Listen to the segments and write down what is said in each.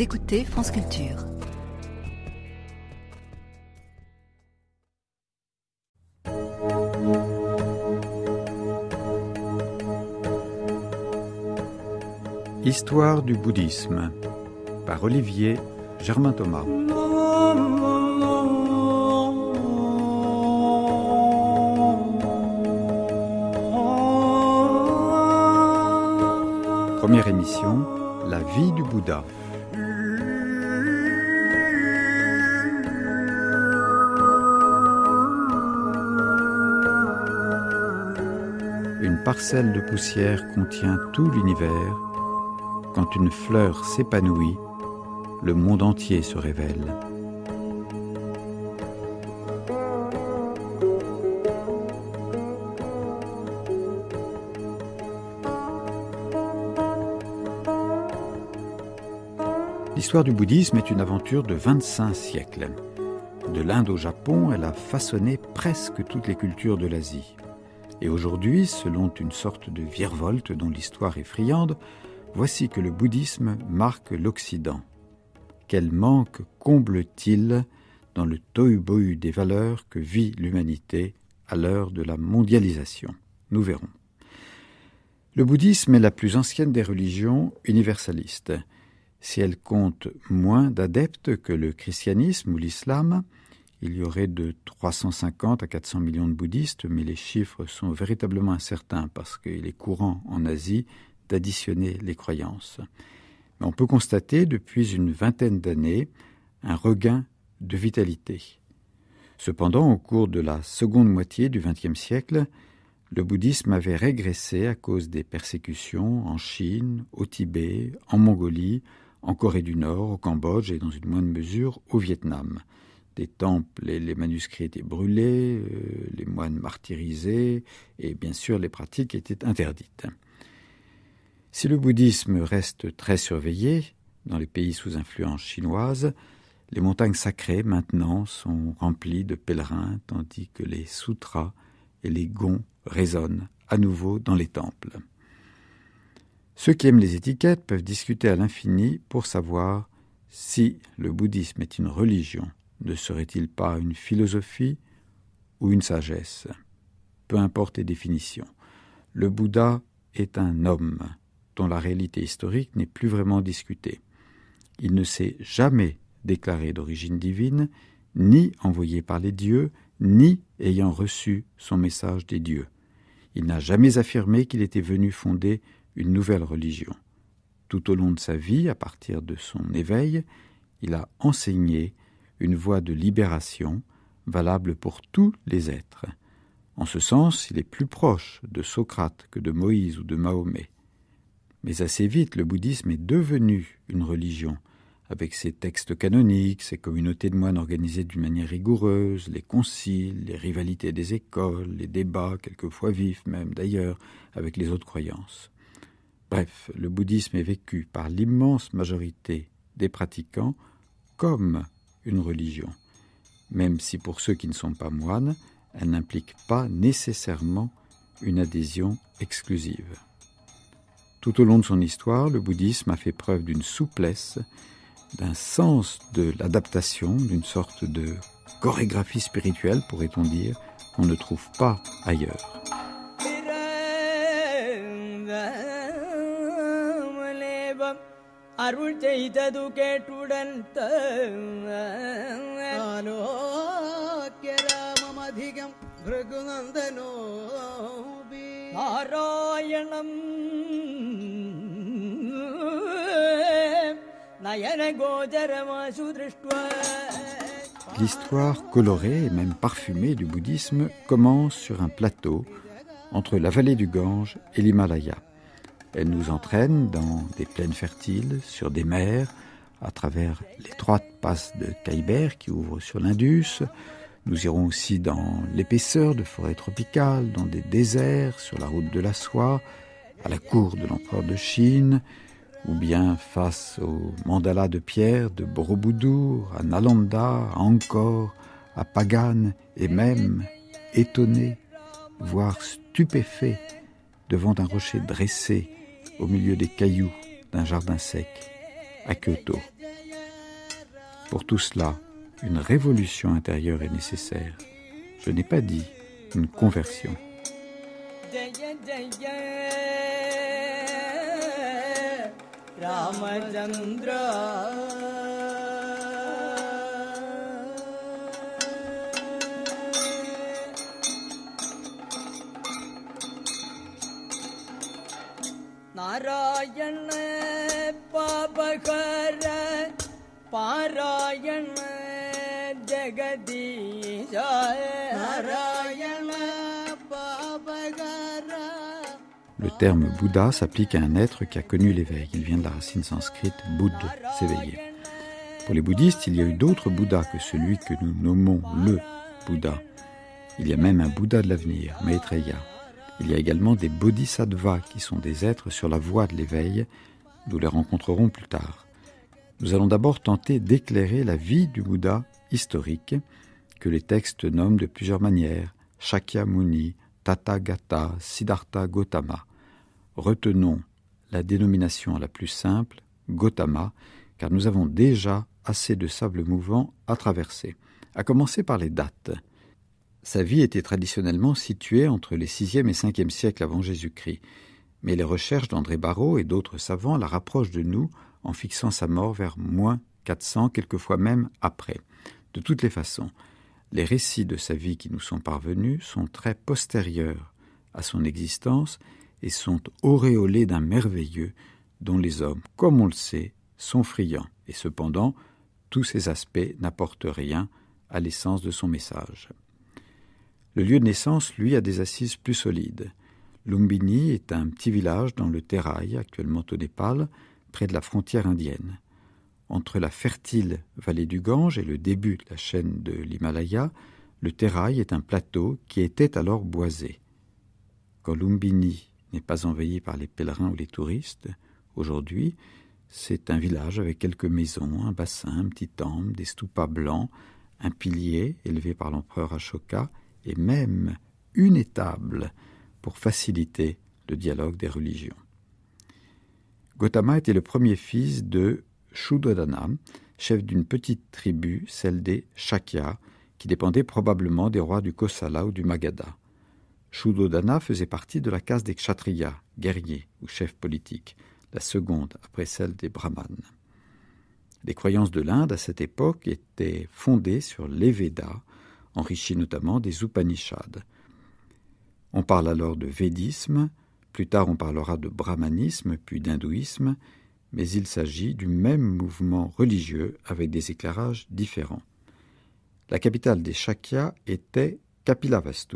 Vous écoutez France Culture. Histoire du bouddhisme par Olivier Germain-Thomas. Première émission, la vie du Bouddha. Une parcelle de poussière contient tout l'univers. Quand une fleur s'épanouit, le monde entier se révèle. L'histoire du bouddhisme est une aventure de 25 siècles. De l'Inde au Japon, elle a façonné presque toutes les cultures de l'Asie. Et aujourd'hui, selon une sorte de virevolte dont l'histoire est friande, voici que le bouddhisme marque l'Occident. Quel manque comble-t-il dans le tohu-bohu des valeurs que vit l'humanité à l'heure de la mondialisation? Nous verrons. Le bouddhisme est la plus ancienne des religions universalistes. Si elle compte moins d'adeptes que le christianisme ou l'islam, il y aurait de 350 à 400 millions de bouddhistes, mais les chiffres sont véritablement incertains parce qu'il est courant en Asie d'additionner les croyances. Mais on peut constater depuis une vingtaine d'années un regain de vitalité. Cependant, au cours de la seconde moitié du XXe siècle, le bouddhisme avait régressé à cause des persécutions en Chine, au Tibet, en Mongolie, en Corée du Nord, au Cambodge et dans une moindre mesure au Vietnam. Des temples et les manuscrits étaient brûlés, les moines martyrisés et bien sûr les pratiques étaient interdites. Si le bouddhisme reste très surveillé dans les pays sous influence chinoise, les montagnes sacrées maintenant sont remplies de pèlerins tandis que les sutras et les gongs résonnent à nouveau dans les temples. Ceux qui aiment les étiquettes peuvent discuter à l'infini pour savoir si le bouddhisme est une religion. Ne serait-il pas une philosophie ou une sagesse? Peu importe les définitions. Le Bouddha est un homme dont la réalité historique n'est plus vraiment discutée. Il ne s'est jamais déclaré d'origine divine, ni envoyé par les dieux, ni ayant reçu son message des dieux. Il n'a jamais affirmé qu'il était venu fonder une nouvelle religion. Tout au long de sa vie, à partir de son éveil, il a enseigné une voie de libération valable pour tous les êtres. En ce sens, il est plus proche de Socrate que de Moïse ou de Mahomet. Mais assez vite, le bouddhisme est devenu une religion, avec ses textes canoniques, ses communautés de moines organisées d'une manière rigoureuse, les conciles, les rivalités des écoles, les débats, quelquefois vifs même d'ailleurs, avec les autres croyances. Bref, le bouddhisme est vécu par l'immense majorité des pratiquants comme une religion, même si pour ceux qui ne sont pas moines, elle n'implique pas nécessairement une adhésion exclusive. Tout au long de son histoire, le bouddhisme a fait preuve d'une souplesse, d'un sens de l'adaptation, d'une sorte de chorégraphie spirituelle, pourrait-on dire, qu'on ne trouve pas ailleurs. L'histoire colorée et même parfumée du bouddhisme commence sur un plateau entre la vallée du Gange et l'Himalaya. Elle nous entraîne dans des plaines fertiles, sur des mers, à travers l'étroite passe de Khyber qui ouvre sur l'Indus. Nous irons aussi dans l'épaisseur de forêts tropicales, dans des déserts, sur la route de la soie, à la cour de l'empereur de Chine, ou bien face aux mandalas de pierre de Borobudur, à Nalanda, à Angkor, à Pagan, et même étonné, voire stupéfait devant un rocher dressé au milieu des cailloux d'un jardin sec à Kyoto. Pour tout cela, une révolution intérieure est nécessaire. Je n'ai pas dit une conversion. Narayana Papakara Parayana Jagadisha Narayana Papakara. Le terme Bouddha s'applique à un être qui a connu l'éveil. Il vient de la racine sanscrite Buddh, s'éveiller. Pour les bouddhistes, il y a eu d'autres Bouddhas que celui que nous nommons le Bouddha. Il y a même un Bouddha de l'avenir, Maitreya. Il y a également des bodhisattvas qui sont des êtres sur la voie de l'éveil. Nous les rencontrerons plus tard. Nous allons d'abord tenter d'éclairer la vie du Bouddha historique, que les textes nomment de plusieurs manières, Shakyamuni, Tathagata, Siddhartha Gautama. Retenons la dénomination la plus simple, Gautama, car nous avons déjà assez de sable mouvant à traverser. À commencer par les dates. Sa vie était traditionnellement située entre les 6e et 5e siècles avant Jésus-Christ, mais les recherches d'André Barraud et d'autres savants la rapprochent de nous en fixant sa mort vers moins 400, quelquefois même après. De toutes les façons, les récits de sa vie qui nous sont parvenus sont très postérieurs à son existence et sont auréolés d'un merveilleux dont les hommes, comme on le sait, sont friands. Et cependant, tous ces aspects n'apportent rien à l'essence de son message. Le lieu de naissance, lui, a des assises plus solides. Lumbini est un petit village dans le Terai, actuellement au Népal, près de la frontière indienne. Entre la fertile vallée du Gange et le début de la chaîne de l'Himalaya, le Terai est un plateau qui était alors boisé. Quand Lumbini n'est pas envahi par les pèlerins ou les touristes, aujourd'hui, c'est un village avec quelques maisons, un bassin, un petit temple, des stupas blancs, un pilier élevé par l'empereur Ashoka, et même une étable pour faciliter le dialogue des religions. Gautama était le premier fils de Shuddhodana, chef d'une petite tribu, celle des Shakya, qui dépendait probablement des rois du Kosala ou du Magadha. Shuddhodana faisait partie de la caste des Kshatriyas, guerriers ou chefs politiques, la seconde après celle des Brahmanes. Les croyances de l'Inde à cette époque étaient fondées sur les Védas, enrichi notamment des Upanishads. On parle alors de védisme, plus tard on parlera de brahmanisme, puis d'hindouisme, mais il s'agit du même mouvement religieux avec des éclairages différents. La capitale des Shakya était Kapilavastu.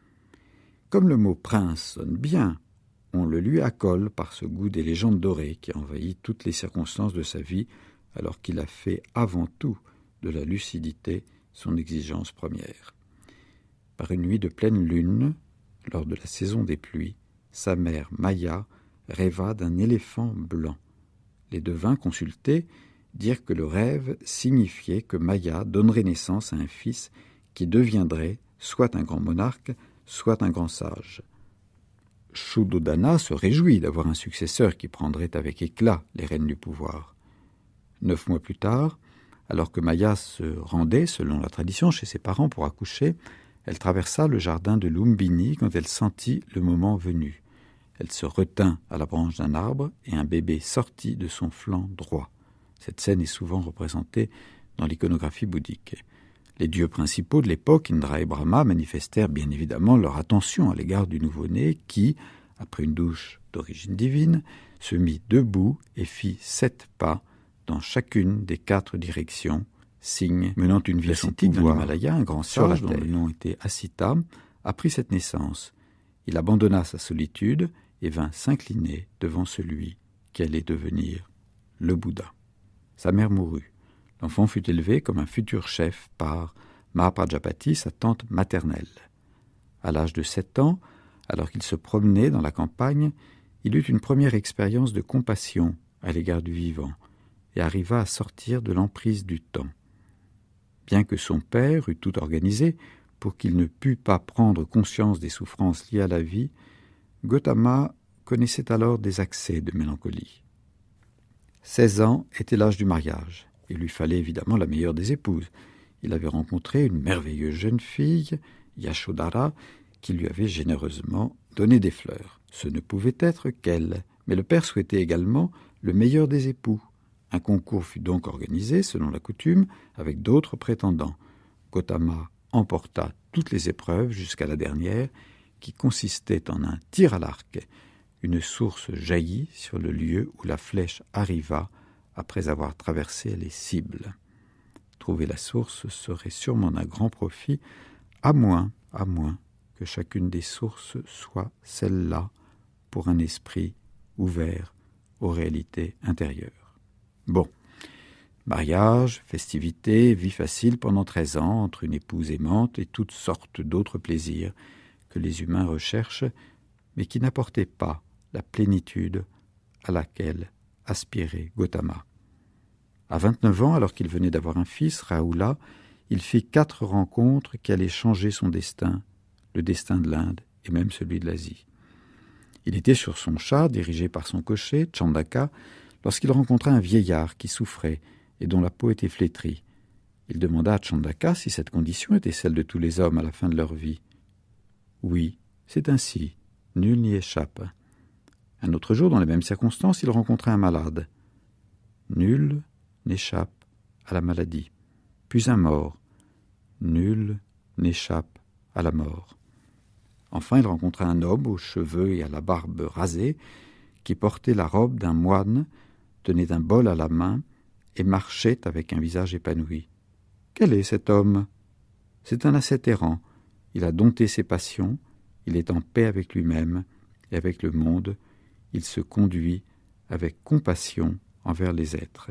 Comme le mot prince sonne bien, on le lui accole par ce goût des légendes dorées qui envahit toutes les circonstances de sa vie, alors qu'il a fait avant tout de la lucidité son exigence première. Par une nuit de pleine lune, lors de la saison des pluies, sa mère Maya rêva d'un éléphant blanc. Les devins consultés dirent que le rêve signifiait que Maya donnerait naissance à un fils qui deviendrait soit un grand monarque, soit un grand sage. Shuddhodana se réjouit d'avoir un successeur qui prendrait avec éclat les rênes du pouvoir. 9 mois plus tard, alors que Maya se rendait, selon la tradition, chez ses parents pour accoucher, elle traversa le jardin de Lumbini quand elle sentit le moment venu. Elle se retint à la branche d'un arbre et un bébé sortit de son flanc droit. Cette scène est souvent représentée dans l'iconographie bouddhique. Les dieux principaux de l'époque, Indra et Brahma, manifestèrent bien évidemment leur attention à l'égard du nouveau-né qui, après une douche d'origine divine, se mit debout et fit 7 pas dans chacune des 4 directions, signe menant une vie ascétique dans l'Himalaya. Un grand sage, dont le nom était Asita, apprit cette naissance. Il abandonna sa solitude et vint s'incliner devant celui qui allait devenir le Bouddha. Sa mère mourut. L'enfant fut élevé comme un futur chef par Mahaprajapati, sa tante maternelle. À l'âge de 7 ans, alors qu'il se promenait dans la campagne, il eut une première expérience de compassion à l'égard du vivant et arriva à sortir de l'emprise du temps. Bien que son père eût tout organisé pour qu'il ne pût pas prendre conscience des souffrances liées à la vie, Gautama connaissait alors des accès de mélancolie. 16 ans était l'âge du mariage, Il lui fallait évidemment la meilleure des épouses. Il avait rencontré une merveilleuse jeune fille, Yashodhara, qui lui avait généreusement donné des fleurs. Ce ne pouvait être qu'elle, mais le père souhaitait également le meilleur des époux. Un concours fut donc organisé, selon la coutume, avec d'autres prétendants. Gotama emporta toutes les épreuves jusqu'à la dernière, qui consistait en un tir à l'arc. Une source jaillit sur le lieu où la flèche arriva après avoir traversé les cibles. Trouver la source serait sûrement d'un grand profit, à moins que chacune des sources soit celle-là pour un esprit ouvert aux réalités intérieures. Bon, mariage, festivités, vie facile pendant 13 ans entre une épouse aimante et toutes sortes d'autres plaisirs que les humains recherchent, mais qui n'apportaient pas la plénitude à laquelle aspirait Gotama. À 29 ans, alors qu'il venait d'avoir un fils, Rahula, il fit 4 rencontres qui allaient changer son destin, le destin de l'Inde et même celui de l'Asie. Il était sur son char, dirigé par son cocher, Chandaka, lorsqu'il rencontra un vieillard qui souffrait et dont la peau était flétrie. Il demanda à Chandaka si cette condition était celle de tous les hommes à la fin de leur vie. « Oui, c'est ainsi, nul n'y échappe. » Un autre jour, dans les mêmes circonstances, il rencontra un malade. Nul n'échappe à la maladie. Puis un mort. Nul n'échappe à la mort. Enfin, il rencontra un homme aux cheveux et à la barbe rasés, qui portait la robe d'un moine, tenait un bol à la main et marchait avec un visage épanoui. Quel est cet homme ? C'est un ascète errant. Il a dompté ses passions, il est en paix avec lui-même et avec le monde. Il se conduit avec compassion envers les êtres.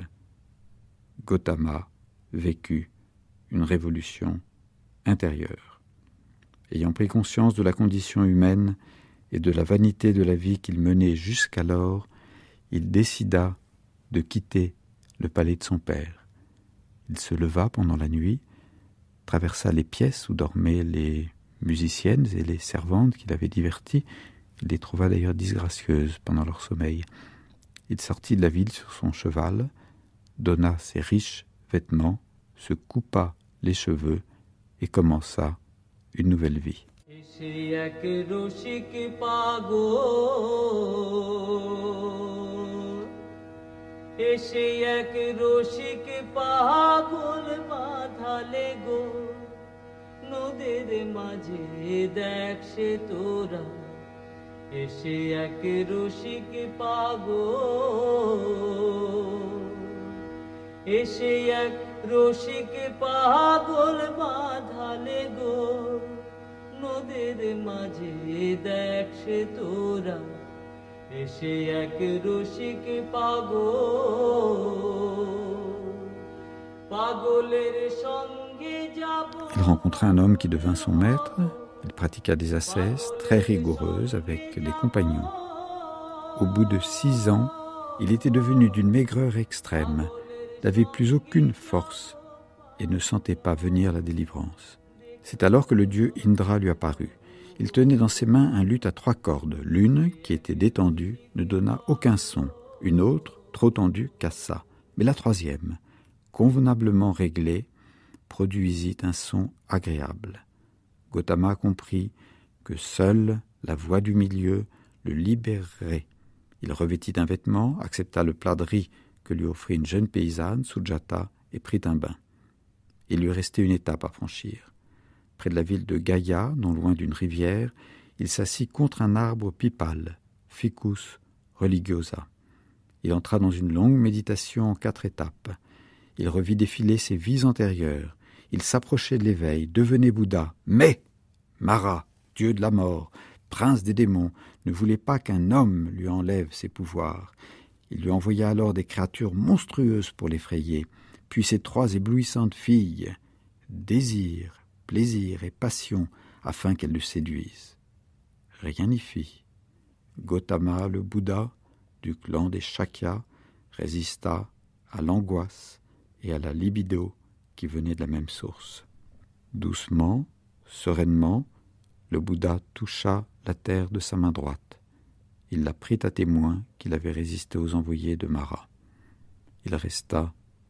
Gotama vécut une révolution intérieure. Ayant pris conscience de la condition humaine et de la vanité de la vie qu'il menait jusqu'alors, il décida de quitter le palais de son père. Il se leva pendant la nuit, traversa les pièces où dormaient les musiciennes et les servantes qu'il avait diverties. Il les trouva d'ailleurs disgracieuses pendant leur sommeil. Il sortit de la ville sur son cheval, donna ses riches vêtements, se coupa les cheveux et commença une nouvelle vie. এসে এক রসিক পাগল এসে এক রসিক পাগল বাঁধালে গো নদীর মাঝে দেখ সে তোরা এসে এক রসিক পাগল পাগলের সঙ্গে যাব। Il rencontra un homme qui devint son maître. Il pratiqua des ascèses très rigoureuses avec des compagnons. Au bout de 6 ans, il était devenu d'une maigreur extrême, n'avait plus aucune force et ne sentait pas venir la délivrance. C'est alors que le dieu Indra lui apparut. Il tenait dans ses mains un luth à 3 cordes. L'une, qui était détendue, ne donna aucun son. Une autre, trop tendue, cassa. Mais la 3e, convenablement réglée, produisit un son agréable. Gotama comprit que seule la voie du milieu le libérerait. Il revêtit un vêtement, accepta le plat de riz que lui offrit une jeune paysanne, Sujata, et prit un bain. Il lui restait une étape à franchir. Près de la ville de Gaya, non loin d'une rivière, il s'assit contre un arbre pipal, Ficus religiosa. Il entra dans une longue méditation en 4 étapes. Il revit défiler ses vies antérieures. Il s'approchait de l'éveil, devenait Bouddha. Mais Mara, dieu de la mort, prince des démons, ne voulait pas qu'un homme lui enlève ses pouvoirs. Il lui envoya alors des créatures monstrueuses pour l'effrayer, puis ses 3 éblouissantes filles, désir, plaisir et passion, afin qu'elles le séduisent. Rien n'y fit. Gotama, le Bouddha, du clan des Shakyas, résista à l'angoisse et à la libido qui venaient de la même source. Doucement, sereinement, le Bouddha toucha la terre de sa main droite. Il la prit à témoin qu'il avait résisté aux envoyés de Mara. Il resta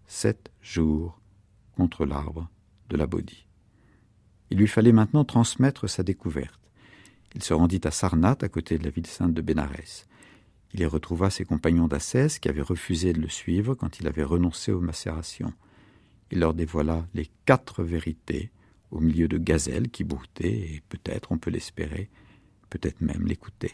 7 jours contre l'arbre de la Bodhi. Il lui fallait maintenant transmettre sa découverte. Il se rendit à Sarnath, à côté de la ville sainte de Bénarès. Il y retrouva ses compagnons d'ascèse qui avaient refusé de le suivre quand il avait renoncé aux macérations. Il leur dévoila les 4 vérités au milieu de gazelles qui broutaient et peut-être, on peut l'espérer, peut-être même l'écouter.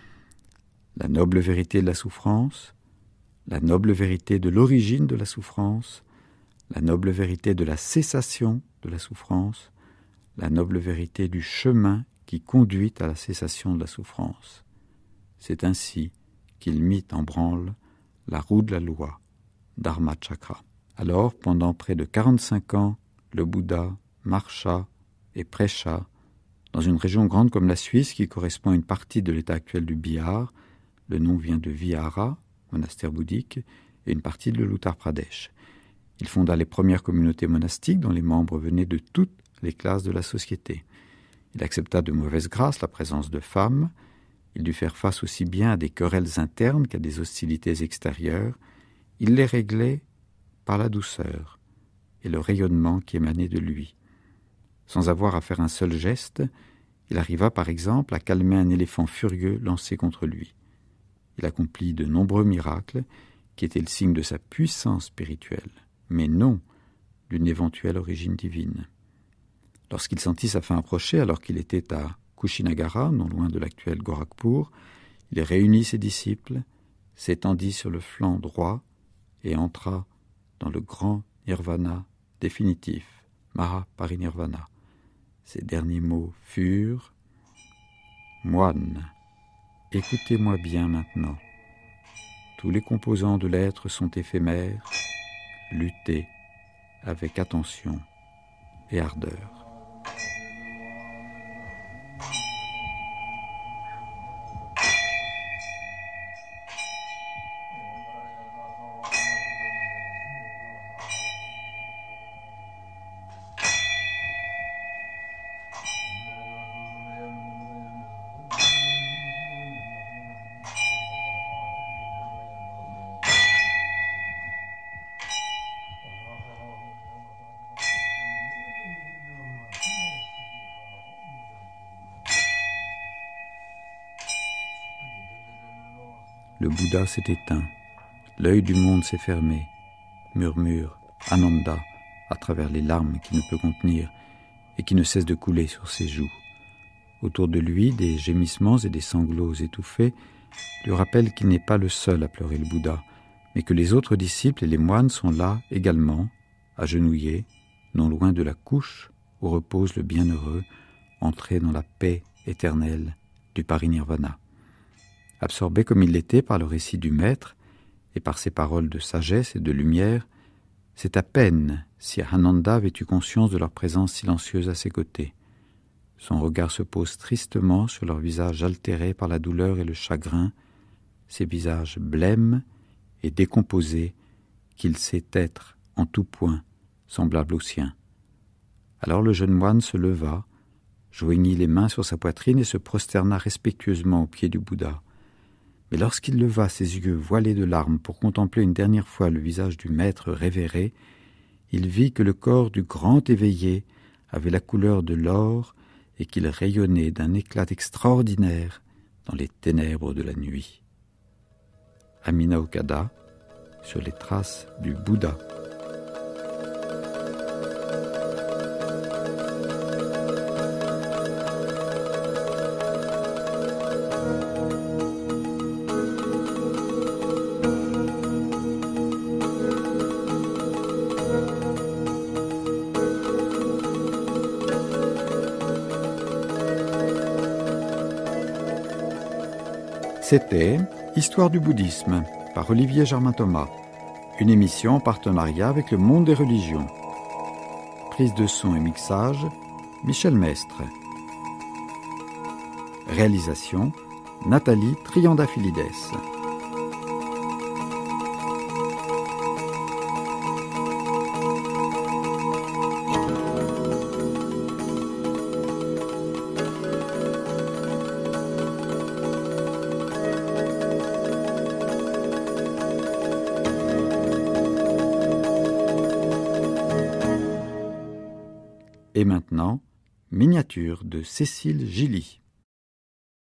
La noble vérité de la souffrance, la noble vérité de l'origine de la souffrance, la noble vérité de la cessation de la souffrance, la noble vérité du chemin qui conduit à la cessation de la souffrance. C'est ainsi qu'il mit en branle la roue de la loi, Dharma Chakra. Alors, pendant près de 45 ans, le Bouddha marcha et prêcha dans une région grande comme la Suisse qui correspond à une partie de l'état actuel du Bihar. Le nom vient de Vihara, monastère bouddhique, et une partie de l'Uttar Pradesh. Il fonda les premières communautés monastiques dont les membres venaient de toutes les classes de la société. Il accepta de mauvaise grâce la présence de femmes. Il dut faire face aussi bien à des querelles internes qu'à des hostilités extérieures. Il les réglait par la douceur et le rayonnement qui émanait de lui. Sans avoir à faire un seul geste, il arriva par exemple à calmer un éléphant furieux lancé contre lui. Il accomplit de nombreux miracles qui étaient le signe de sa puissance spirituelle, mais non d'une éventuelle origine divine. Lorsqu'il sentit sa fin approcher, alors qu'il était à Kushinagara, non loin de l'actuel Gorakhpur, il réunit ses disciples, s'étendit sur le flanc droit et entra dans le grand nirvana définitif, Mahaparinirvana. Ses derniers mots furent « Moine, écoutez-moi bien maintenant. Tous les composants de l'être sont éphémères. Luttez avec attention et ardeur. » Le Bouddha s'est éteint, l'œil du monde s'est fermé, murmure Ananda à travers les larmes qu'il ne peut contenir et qui ne cessent de couler sur ses joues. Autour de lui, des gémissements et des sanglots étouffés lui rappellent qu'il n'est pas le seul à pleurer le Bouddha, mais que les autres disciples et les moines sont là également, agenouillés, non loin de la couche où repose le bienheureux, entré dans la paix éternelle du parinirvana. Absorbé comme il l'était par le récit du Maître et par ses paroles de sagesse et de lumière, c'est à peine si Ananda avait eu conscience de leur présence silencieuse à ses côtés. Son regard se pose tristement sur leurs visages altérés par la douleur et le chagrin, ces visages blêmes et décomposés qu'il sait être en tout point semblables aux siens. Alors le jeune moine se leva, joignit les mains sur sa poitrine et se prosterna respectueusement aux pieds du Bouddha. Mais lorsqu'il leva ses yeux voilés de larmes pour contempler une dernière fois le visage du Maître révéré, il vit que le corps du grand éveillé avait la couleur de l'or et qu'il rayonnait d'un éclat extraordinaire dans les ténèbres de la nuit. Amina Okada, sur les traces du Bouddha. C'était Histoire du bouddhisme par Olivier Germain-Thomas, une émission en partenariat avec le Monde des religions. Prise de son et mixage, Michel Mestre. Réalisation, Nathalie Triandafilides. Et maintenant, miniature de Cécile Gilly.